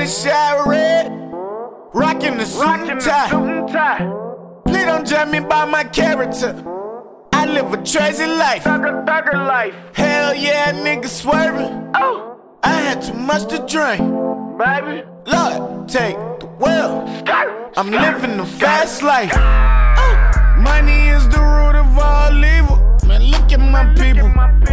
shot red, rockin' the suit and tie. Please don't judge me by my character. I live a crazy life. Thugger life. Hell yeah, nigga swerving. Oh, I had too much to drink, baby. Lord, take the wheel. I'm living the fast life. Money is the root of all evil. Man, look at my people.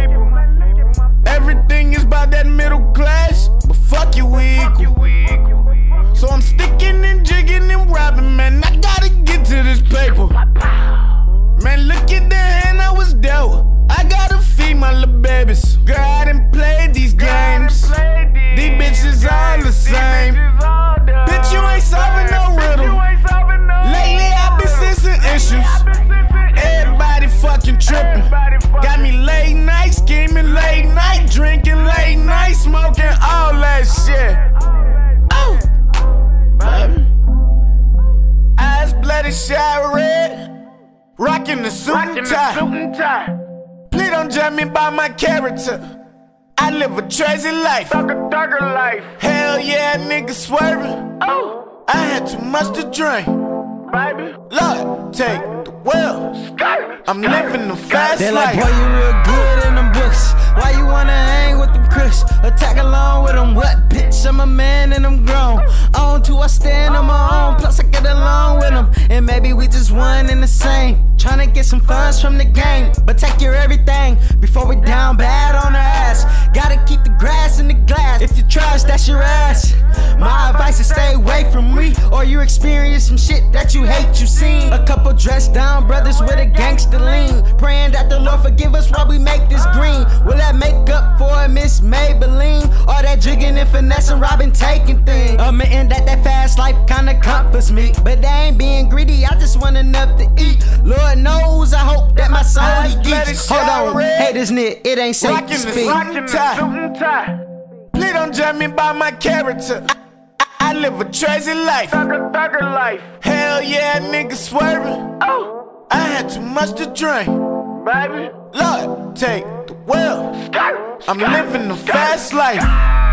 Everything is about that middle class, but fuck you, we equal. So I'm sticking and jigging and robbing, man. I gotta get to this paper. Man, look at the hand I was dealt with. I gotta feed my little babies. Girl, I done played these games. These bitches all the same. Bitch, you ain't solving no riddle. Lately I been sensing issues. Everybody fucking tripping. Got me late night scheming, late night drinking, late night smoking, all that shit. Oh, baby. Eyes bloody, shot red, rockin' the suit and tie. Please don't judge me by my character. I live a crazy life. Thugger life. Hell yeah, nigga swerving. Oh, I had too much to drink, baby. Lord, take the wheel. I'm living the fast life. They like, boy, you real good in them books. Why you wanna hang with them Chris? Attack along with them, what, bitch? I'm a man and I'm grown. On to I stand on my own, plus I get along with them. And maybe we just one and the same. Tryna get some funds from the game, but take your everything before we down bad on our ass. Gotta keep the grass in the glass. If you trash, that's your ass. My advice is stay away from me, or you experience some shit that you hate you seen. A couple dressed down brothers with a gangster lean, praying that the Lord forgive us while we make this green. Will that make up for a Miss Maybelline? Or that jigging and finessing, robbing, taking thing? Admitting that fast life kinda comforts me, but they ain't being greedy, I just want enough to eat. Lord knows, I hope that my soul he geeks. Hold on, hey this nigga, it ain't safe to speak. Please don't judge me by my character. I live a crazy life. Thugger life. Hell yeah, nigga swerving. Oh, I had too much to drink, baby. Lord, take the wheel. I'm living the fast life.